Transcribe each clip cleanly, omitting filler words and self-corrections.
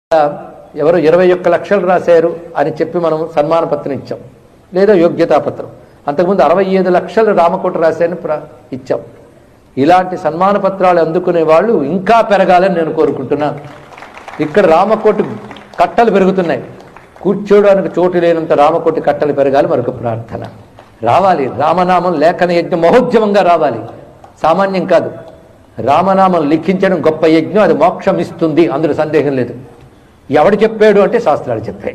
ఎవరు 21 లక్షలు రాశారు అని చెప్పి మనం సన్మాన పత్రం ఇచ్చాం, లేదా యోగ్యతా పత్రం. అంతకుముందు 65 లక్షలు రామకోటి రాశారని ఇచ్చాం. ఇలాంటి సన్మాన పత్రాలు అందుకునే వాళ్ళు ఇంకా పెరగాలని నేను కోరుకుంటున్నాను. ఇక్కడ రామకోటి కట్టలు పెరుగుతున్నాయి, కూర్చోడానికి చోటు లేనంత రామకోటి కట్టలు పెరగాలి మరొక ప్రార్థన. రావాలి రామనామం లేఖన యజ్ఞం మహోద్యమంగా రావాలి, సామాన్యం కాదు. రామనామం లిఖించడం గొప్ప యజ్ఞం, అది మోక్షం ఇస్తుంది, అందులో సందేహం లేదు. ఎవడు చెప్పాడు అంటే శాస్త్రాలు చెప్పాయి.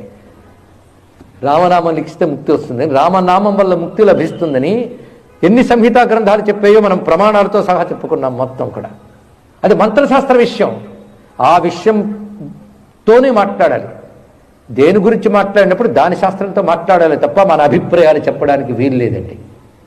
రామనామం లిఖిస్తే ముక్తి వస్తుంది, రామనామం వల్ల ముక్తి లభిస్తుందని ఎన్ని సంహితా గ్రంథాలు చెప్పాయో మనం ప్రమాణాలతో సహా చెప్పుకున్నాం మొత్తం కూడా. అది మంత్రశాస్త్ర విషయం, ఆ విషయంతోనే మాట్లాడాలి. దేని గురించి మాట్లాడినప్పుడు దాని శాస్త్రంతో మాట్లాడాలి తప్ప మన అభిప్రాయాలు చెప్పడానికి వీలు లేదండి.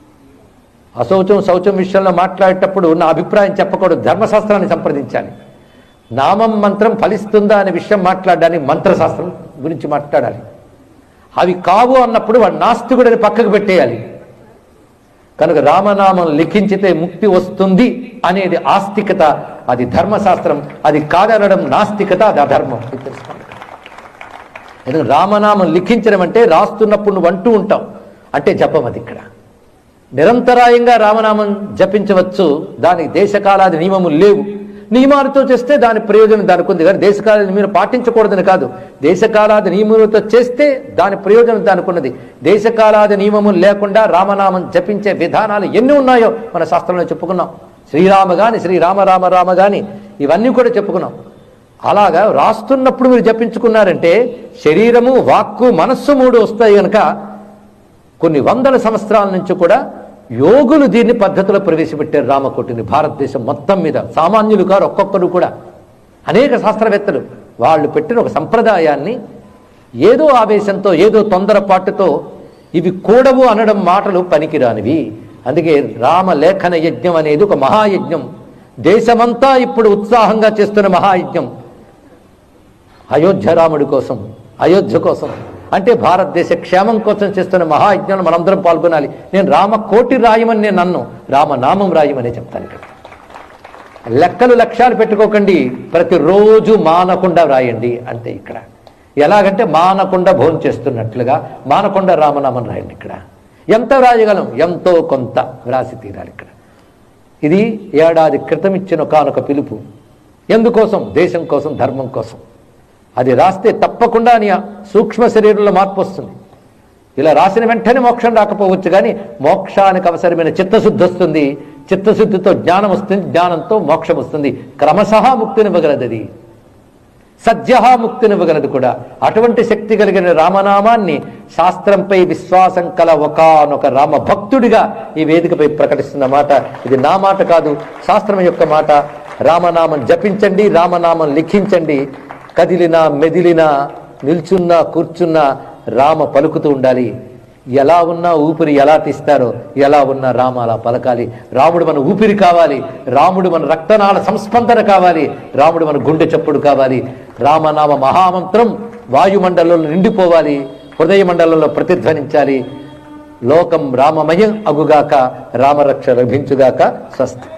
అశౌచం శౌచం విషయంలో మాట్లాడేటప్పుడు నా అభిప్రాయం చెప్పకూడదు, ధర్మశాస్త్రాన్ని సంప్రదించాలి. నామం మంత్రం ఫలిస్తుందా అనే విషయం మాట్లాడడానికి మంత్రశాస్త్రం గురించి మాట్లాడాలి. అవి కావు అన్నప్పుడు వాడు నాస్తికుడని పక్కకు పెట్టేయాలి. కనుక రామనామం లిఖించితే ముక్తి వస్తుంది అనేది ఆస్తికత, అది ధర్మశాస్త్రం. అది కాదనడం నాస్తికత, అది అధర్మం. తెలుసుకోండి. ఎందుకంటే రామనామం లిఖించడం అంటే రాస్తున్నప్పుడు నువ్వు అంటూ ఉంటావు అంటే జపం. అది ఇక్కడ నిరంతరాయంగా రామనామం జపించవచ్చు, దానికి దేశకాలాది నియమములు లేవు. నియమాలతో చేస్తే దాని ప్రయోజనం దానికి ఉంది, కానీ దేశకాలాది నియమం పాటించకూడదని కాదు. దేశకాలాది నియములతో చేస్తే దాని ప్రయోజనం దానికి ఉన్నది. దేశకాలాది నియమములు లేకుండా రామనామం జపించే విధానాలు ఎన్ని ఉన్నాయో మన శాస్త్రంలో చెప్పుకున్నాం. శ్రీరామ గాని శ్రీరామ రామ రామ గాని ఇవన్నీ కూడా చెప్పుకున్నాం. అలాగా రాస్తున్నప్పుడు మీరు జపించుకున్నారంటే శరీరము వాక్కు మనస్సు 3 వస్తాయి. కనుక కొన్ని వందల సంవత్సరాల నుంచి కూడా యోగులు దీన్ని పద్ధతిలో ప్రవేశపెట్టారు రామకోటిని భారతదేశం మొత్తం మీద. సామాన్యులు కారు, ఒక్కొక్కరు కూడా అనేక శాస్త్రవేత్తలు వాళ్ళు పెట్టిన ఒక సంప్రదాయాన్ని ఏదో ఆవేశంతో ఏదో తొందరపాటుతో ఇవి కూడవు అనడం మాటలు పనికిరానివి. అందుకే రామలేఖన యజ్ఞం అనేది ఒక మహాయజ్ఞం, దేశమంతా ఇప్పుడు ఉత్సాహంగా చేస్తున్న మహాయజ్ఞం. అయోధ్య రాముడి కోసం, అయోధ్య కోసం అంటే భారతదేశ క్షేమం కోసం చేస్తున్న మహాయజ్ఞాన్ని మనందరం పాల్గొనాలి. నేను రామకోటి రాయమని నేను నన్ను రామనామం రాయమని చెప్తాను. ఇక్కడ లెక్కలు లక్ష్యాలు పెట్టుకోకండి, ప్రతిరోజు మానకుండా రాయండి అంతే. ఇక్కడ ఎలాగంటే మానకుండా భోజనం చేస్తున్నట్లుగా మానకుండా రామనామం రాయండి. ఇక్కడ ఎంత రాయగలం, ఎంతో కొంత వ్రాసి తీరాలి. ఇక్కడ ఇది ఏడాది క్రితం ఇచ్చిన ఒకానొక పిలుపు. ఎందుకోసం? దేశం కోసం, ధర్మం కోసం. అది రాస్తే తప్పకుండా నీ సూక్ష్మ శరీరంలో మార్పు వస్తుంది. ఇలా రాసిన వెంటనే మోక్షం రాకపోవచ్చు, కానీ మోక్షానికి అవసరమైన చిత్తశుద్ధి వస్తుంది. చిత్తశుద్ధితో జ్ఞానం వస్తుంది, జ్ఞానంతో మోక్షం వస్తుంది. క్రమశః ముక్తినివ్వగలదు, అది సద్యః ముక్తినివ్వగలదు కూడా. అటువంటి శక్తి కలిగిన రామనామాన్ని శాస్త్రంపై విశ్వాసం కల ఒకానొక రామ భక్తుడిగా ఈ వేదికపై ప్రకటిస్తున్న మాట. ఇది నా మాట కాదు, శాస్త్రం యొక్క మాట. రామనామం జపించండి, రామనామం లిఖించండి. కదిలినా మెదిలినా నిల్చున్నా కూర్చున్నా రామ పలుకుతూ ఉండాలి. ఎలా ఉన్నా ఊపిరి ఎలా తీస్తారో ఎలా ఉన్నా రామ అలా పలకాలి. రాముడు మన ఊపిరి కావాలి, రాముడు మన రక్తనాళ సంస్పందన కావాలి, రాముడు మన గుండె చప్పుడు కావాలి. రామనామ మహామంత్రం వాయుమండలంలో నిండిపోవాలి, హృదయ మండలంలో ప్రతిధ్వనించాలి. లోకం రామమయం అగుగాక, రామరక్ష లభించుగాక. స్వస్తి.